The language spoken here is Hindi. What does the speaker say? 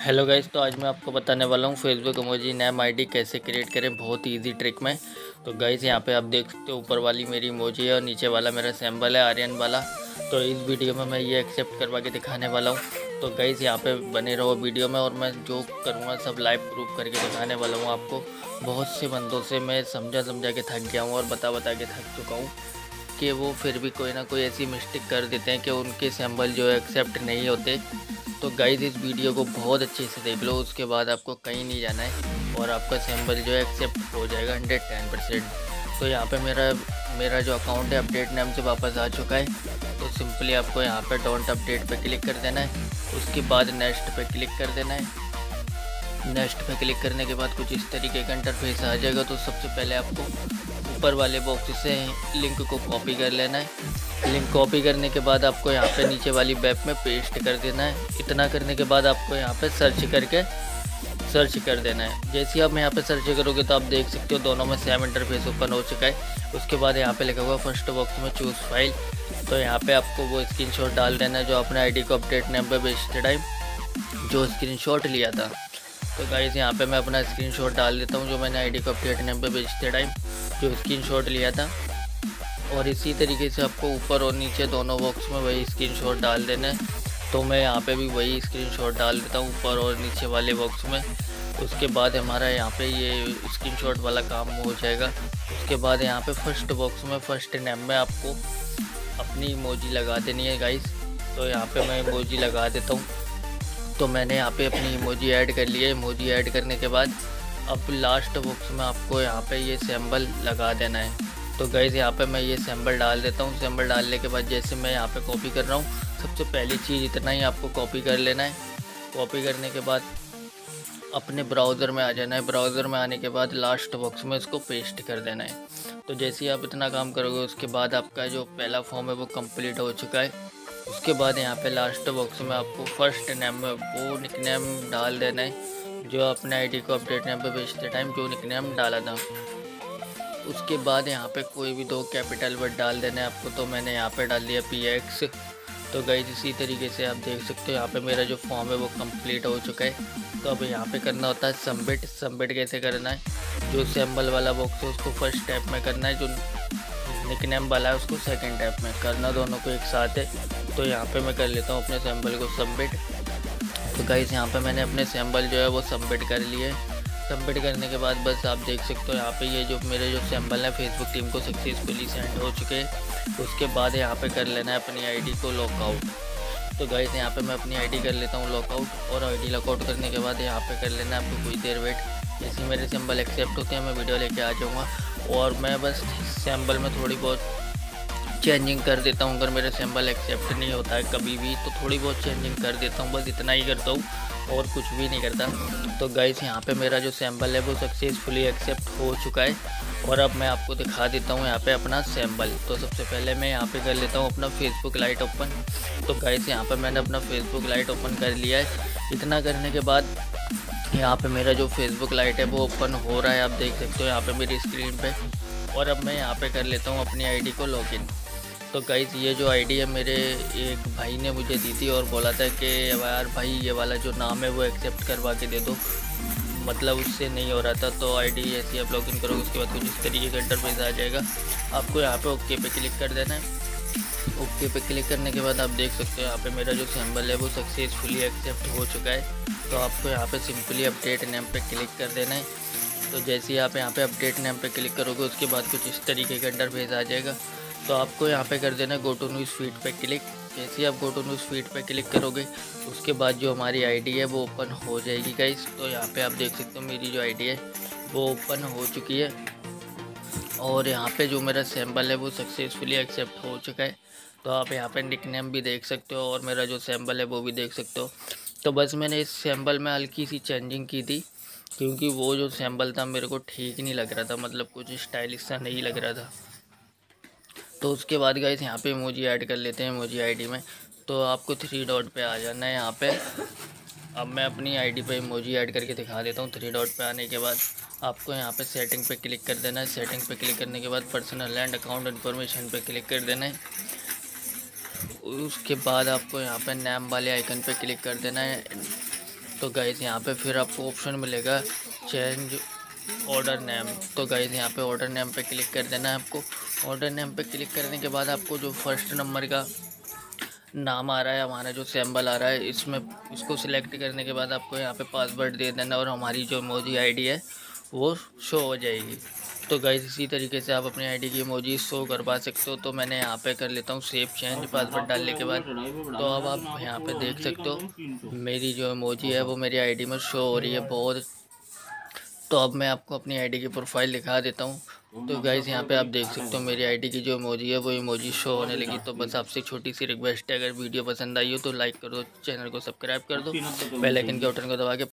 हेलो गाइस, तो आज मैं आपको बताने वाला हूँ फेसबुक इमोजी नेम आईडी कैसे क्रिएट करें बहुत ही इजी ट्रिक में। तो गाइस यहाँ पे आप देख सकते हो ऊपर वाली मेरी इमोजी है और नीचे वाला मेरा सिंबल है आर्यन वाला। तो इस वीडियो में मैं ये एक्सेप्ट करवा के दिखाने वाला हूँ। तो गाइस यहाँ पे बने रहो वीडियो में और मैं जो करूँगा सब लाइव प्रूफ करके दिखाने वाला हूँ आपको। बहुत से बंदों से मैं समझा के थक गया हूँ और बता के थक चुका हूँ कि वो फिर भी कोई ना कोई ऐसी मिस्टेक कर देते हैं कि उनके सिंबल जो है एक्सेप्ट नहीं होते। तो गाइस इस वीडियो को बहुत अच्छे से देख लो, उसके बाद आपको कहीं नहीं जाना है और आपका सिंबल जो है एक्सेप्ट हो जाएगा 110%। तो यहाँ पे मेरा जो अकाउंट है अपडेट नेम से वापस आ चुका है। तो सिंपली आपको यहाँ पे डोंट अपडेट पे क्लिक कर देना है। उसके बाद नेक्स्ट पे क्लिक कर देना है। नेक्स्ट पे क्लिक करने के बाद कुछ इस तरीके का इंटरफेस आ जाएगा। तो सबसे पहले आपको ऊपर वाले बॉक्स से लिंक को कॉपी कर लेना है। लिंक कॉपी करने के बाद आपको यहाँ पे नीचे वाली वेब में पेस्ट कर देना है। इतना करने के बाद आपको यहाँ पे सर्च कर देना है। जैसे ही आप यहाँ पे सर्च करोगे तो आप देख सकते हो दोनों में सेम इंटरफेस ओपन हो चुका है। उसके बाद यहाँ पे लिखा हुआ फर्स्ट बॉक्स में चूज़ फाइल। तो यहाँ पे आपको वो स्क्रीनशॉट डाल देना है जो आपने आईडी को अपडेट नेम पे बेचते टाइम जो स्क्रीनशॉट लिया था। तो गाइस यहाँ पे मैं अपना स्क्रीनशॉट डाल देता हूँ जो मैंने आईडी को अपडेट नेम पे बेचते टाइम जो स्क्रीनशॉट लिया था। और इसी तरीके से आपको ऊपर और नीचे दोनों बॉक्स में वही स्क्रीनशॉट डाल देना है। तो मैं यहाँ पे भी वही स्क्रीनशॉट डाल देता हूँ ऊपर और नीचे वाले बॉक्स में। उसके बाद हमारा यहाँ पे ये स्क्रीनशॉट वाला काम हो जाएगा। उसके बाद यहाँ पे फर्स्ट बॉक्स में फर्स्ट नेम में आपको अपनी इमोजी लगा देनी है गाइस। तो यहाँ पे मैं इमोजी लगा देता हूँ। तो मैंने यहाँ पे अपनी इमोजी ऐड कर लिया है। इमोजी ऐड करने के बाद अब लास्ट बॉक्स में आपको यहाँ पे ये सिंबल लगा देना है। तो गाइज़ यहाँ पे मैं ये सिंबल डाल देता हूँ। सिंबल डालने के बाद जैसे मैं यहाँ पे कॉपी कर रहा हूँ, सबसे पहली चीज़ इतना ही आपको कॉपी कर लेना है। कॉपी करने के बाद अपने ब्राउज़र में आ जाना है। ब्राउज़र में आने के बाद लास्ट बॉक्स में इसको पेस्ट कर देना है। तो जैसे ही आप इतना काम करोगे उसके बाद आपका जो पहला फॉर्म है वो कंप्लीट हो चुका है। उसके बाद यहाँ पे लास्ट बॉक्स में आपको फर्स्ट नेम में वो निकनेम डाल देना है जो अपने आईडी को अपडेट नेम पे बेचते टाइम जो निकनेम डाला था। उसके बाद यहाँ पे कोई भी दो कैपिटल वर्ड डाल देना है आपको। तो मैंने यहाँ पे डाल दिया PX। तो गाइस इसी तरीके से आप देख सकते हो यहाँ पे मेरा जो फॉर्म है वो कंप्लीट हो चुका है। तो अब यहाँ पे करना होता है सबमिट। सबमिट कैसे करना है, जो सिंबल वाला बॉक्स है उसको फर्स्ट स्टेप में करना है, जो निकनेम वाला है उसको सेकंड टैप में करना। दोनों को एक साथ है। तो यहाँ पे मैं कर लेता हूँ अपने सिंबल को सबमिट। तो गाइस यहाँ पे मैंने अपने सिंबल जो है वो सबमिट कर लिए। सबमिट करने के बाद बस आप देख सकते हो यहाँ पे ये जो मेरे जो सिंबल है फेसबुक टीम को सक्सेसफुली सेंड हो चुके हैं। उसके बाद यहाँ पे कर लेना है अपनी आईडी को लॉकआउट। तो गाइस यहाँ पे मैं अपनी आईडी कर लेता हूँ लॉकआउट। और आईडी लॉकआउट करने के बाद यहाँ पे कर लेना है आपको कुछ देर वेट। जैसे मेरे सिंबल एक्सेप्ट होते हैं मैं वीडियो लेके आ जाऊँगा और मैं बस सिंबल में थोड़ी बहुत चेंजिंग कर देता हूँ। अगर मेरा सिंबल एक्सेप्ट नहीं होता है कभी भी तो थोड़ी बहुत चेंजिंग कर देता हूँ, बस इतना ही करता हूँ और कुछ भी नहीं करता। तो गाइस यहाँ पे मेरा जो सिंबल है वो सक्सेसफुली एक्सेप्ट हो चुका है। और अब मैं आपको दिखा देता हूँ यहाँ पे अपना सिंबल। तो सबसे पहले मैं यहाँ पे कर लेता हूँ अपना फेसबुक लाइट ओपन। तो गाइस यहाँ पे मैंने अपना फेसबुक लाइट ओपन कर लिया है। इतना करने के बाद यहाँ पे मेरा जो फेसबुक लाइट है वो ओपन हो रहा है, आप देख सकते हो यहाँ पे मेरी स्क्रीन पे। और अब मैं यहाँ पे कर लेता हूँ अपनी आईडी को लॉगिन। तो गाइस ये जो आईडी है मेरे एक भाई ने मुझे दी थी और बोला था कि यार भाई ये वाला जो नाम है वो एक्सेप्ट करवा के दे दो, मतलब उससे नहीं हो रहा था। तो आईडी ऐसी आप लॉगिन करोगे उसके बाद कुछ इस तरीके का इंटरफेस आ जाएगा। आपको यहाँ पे ओके पे क्लिक कर देना है। ओके पे क्लिक करने के बाद आप देख सकते हो यहाँ पे मेरा जो सिंबल है वो सक्सेसफुली एक्सेप्ट हो चुका है। तो आपको यहाँ पे सिंपली अपडेट नेम पे क्लिक कर देना है। तो जैसे ही आप यहाँ पे अपडेट नेम पे क्लिक करोगे उसके बाद कुछ इस तरीके का इंटरफेस आ जाएगा। तो आपको यहाँ पे कर देना है गो टू न्यूज़ फीड पे क्लिक। जैसे ही आप गो टू न्यूज़ फीड पे क्लिक करोगे उसके बाद जो हमारी आईडी है वो ओपन हो जाएगी गाइस। तो यहाँ पे आप देख सकते हो मेरी जो आईडी है वो ओपन हो चुकी है और यहाँ पे जो मेरा सिंबल है वो सक्सेसफुली एक्सेप्ट हो चुका है। तो आप यहाँ पे निकनेम भी देख सकते हो और मेरा जो सिंबल है वो भी देख सकते हो। तो बस मैंने इस सिंबल में हल्की सी चेंजिंग की थी क्योंकि वो जो सिंबल था मेरे को ठीक नहीं लग रहा था, मतलब कुछ स्टाइलिश सा नहीं लग रहा था। तो उसके बाद गाइस यहाँ पे इमोजी ऐड कर लेते हैं इमोजी आईडी में। तो आपको 3 डॉट पे आ जाना है यहाँ पे। अब मैं अपनी आईडी पे इमोजी ऐड करके दिखा देता हूँ। 3 डॉट पे आने के बाद आपको यहाँ पे सेटिंग पे क्लिक कर देना है। सेटिंग पे क्लिक करने के बाद पर्सनल एंड अकाउंट इन्फॉर्मेशन पे क्लिक कर देना है। उसके बाद आपको यहाँ पे नेम वाले आइकन पे क्लिक कर देना है। तो गाइस यहाँ पे फिर आपको ऑप्शन मिलेगा चेंज ऑर्डर नेम। तो गाइस यहाँ पे ऑर्डर नेम पे क्लिक कर देना है आपको। ऑर्डर नेम पे क्लिक करने के बाद आपको जो फर्स्ट नंबर का नाम आ रहा है, हमारा जो सिंबल आ रहा है, इसमें इसको सिलेक्ट करने के बाद आपको यहाँ पे पासवर्ड दे देना और हमारी जो इमोजी आईडी है वो शो हो जाएगी। तो गाइस इसी तरीके से आप अपनी आईडी की इमोजी शो करवा सकते हो। तो मैंने यहाँ पे कर लेता हूँ सेव चेंज पासवर्ड डालने के बाद। तो अब आप यहाँ पे देख सकते हो मेरी जो इमोजी है वो मेरी आईडी में शो हो रही है बहुत। तो अब मैं आपको अपनी आईडी की प्रोफाइल दिखा देता हूँ। तो गाइज़ यहाँ पे आप देख सकते हो मेरी आईडी की जो इमोजी है वो इमोजी शो होने लगी। तो बस आपसे छोटी सी रिक्वेस्ट है, अगर वीडियो पसंद आई हो तो लाइक कर दो, चैनल को सब्सक्राइब कर दो, बेल आइकन के बटन को दबा के